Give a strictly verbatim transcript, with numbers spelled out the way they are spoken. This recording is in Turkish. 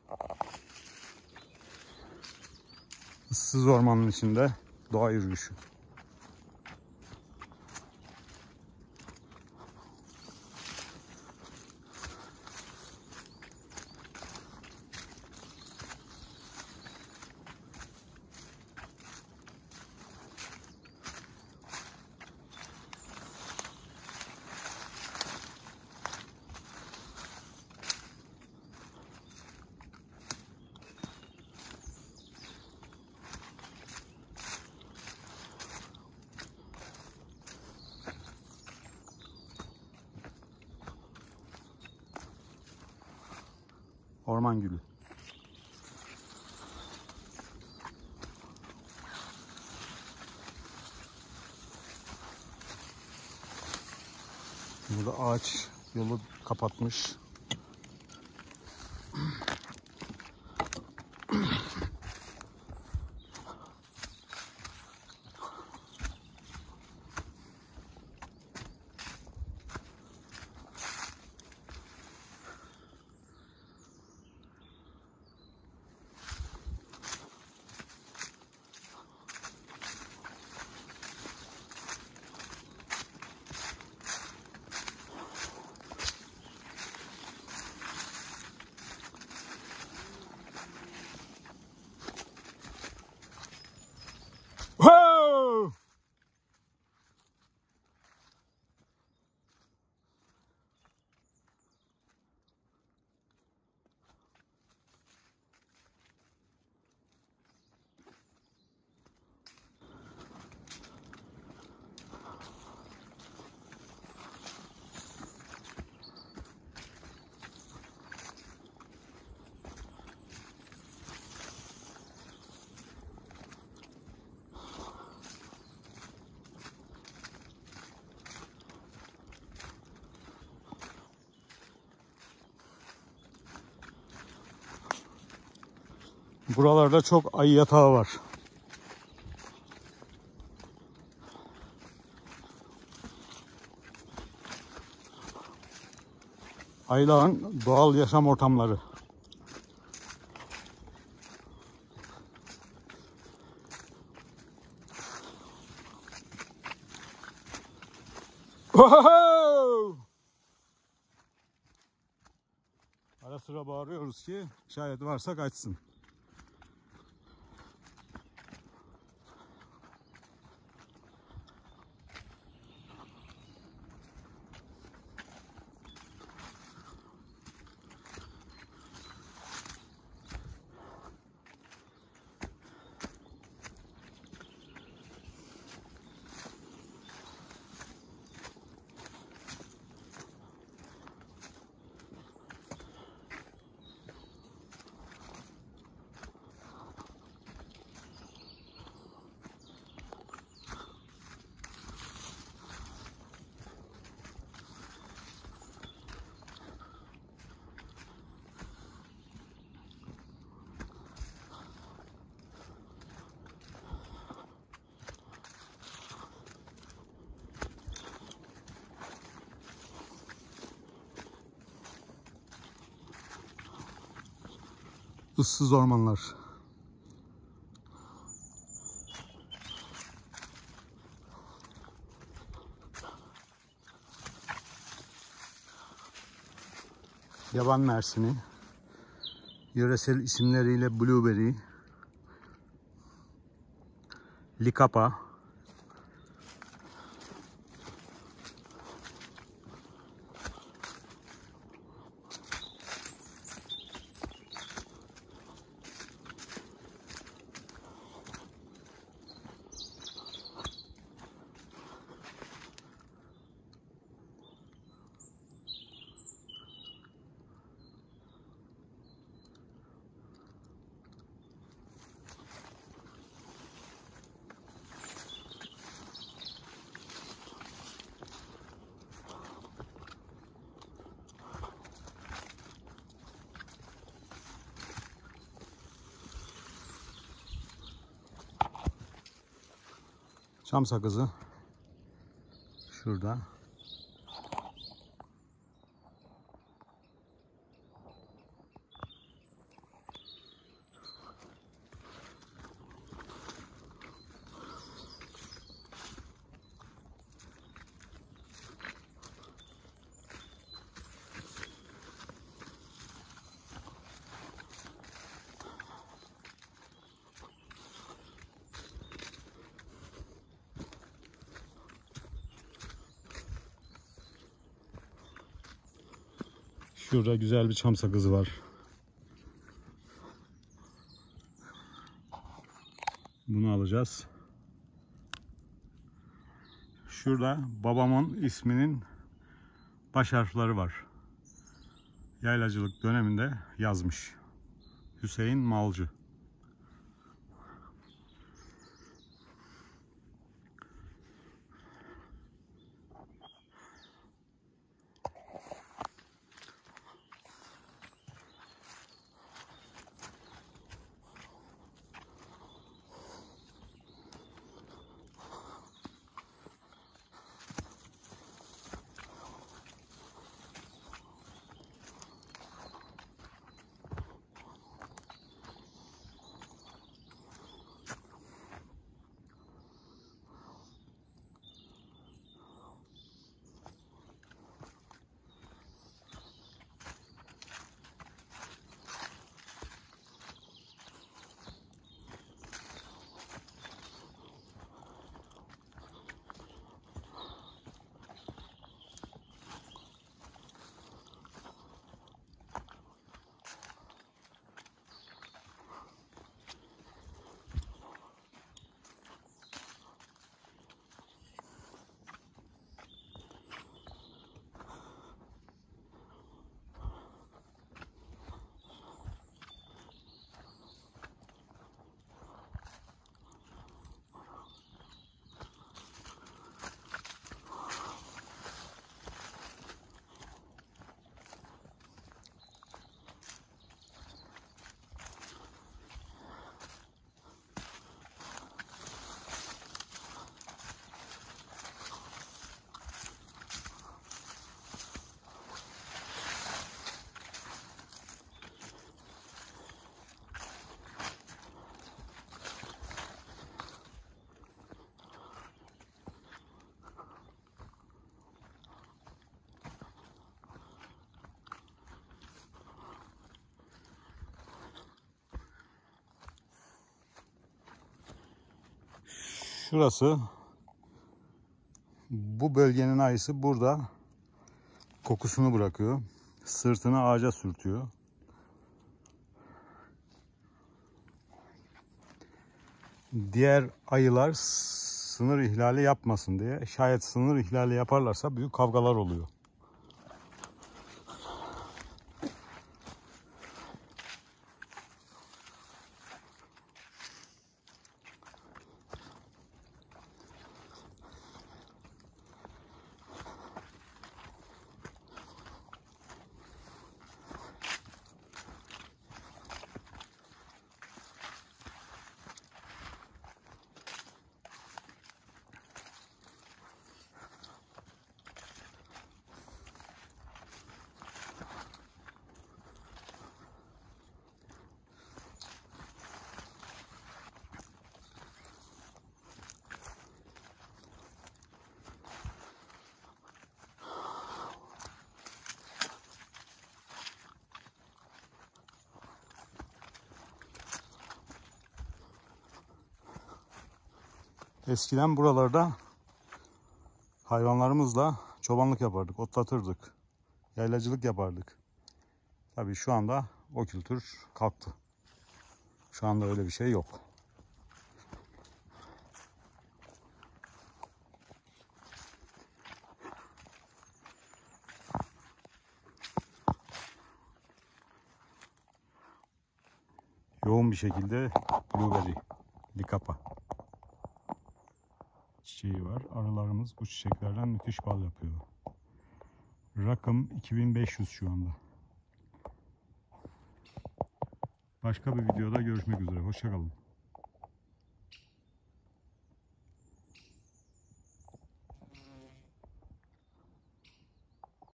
Issız ormanın içinde doğa yürüyüşü. Orman gülü. Burada ağaç yolu kapatmış. Whoa! Buralarda çok ayı yatağı var. Ayıların doğal yaşam ortamları. Wow! Ara sıra bağırıyoruz ki şayet varsa kaçsın. Issız ormanlar. Yaban mersini, yöresel isimleriyle blueberry, likapa, çam sakızı şurada. Şurada güzel bir çam sakızı var. Bunu alacağız. Şurada babamın isminin baş harfleri var. Yaylacılık döneminde yazmış. Hüseyin Malcı. Şurası, bu bölgenin ayısı burada kokusunu bırakıyor. Sırtını ağaca sürtüyor. Diğer ayılar sınır ihlali yapmasın diye, şayet sınır ihlali yaparlarsa büyük kavgalar oluyor. Eskiden buralarda hayvanlarımızla çobanlık yapardık, otlatırdık, yaylacılık yapardık. Tabii şu anda o kültür kalktı. Şu anda öyle bir şey yok. Yoğun bir şekilde blueberry, likapa çiçeği var. Arılarımız bu çiçeklerden müthiş bal yapıyor. Rakım iki bin beş yüz şu anda. Başka bir videoda görüşmek üzere. Hoşça kalın.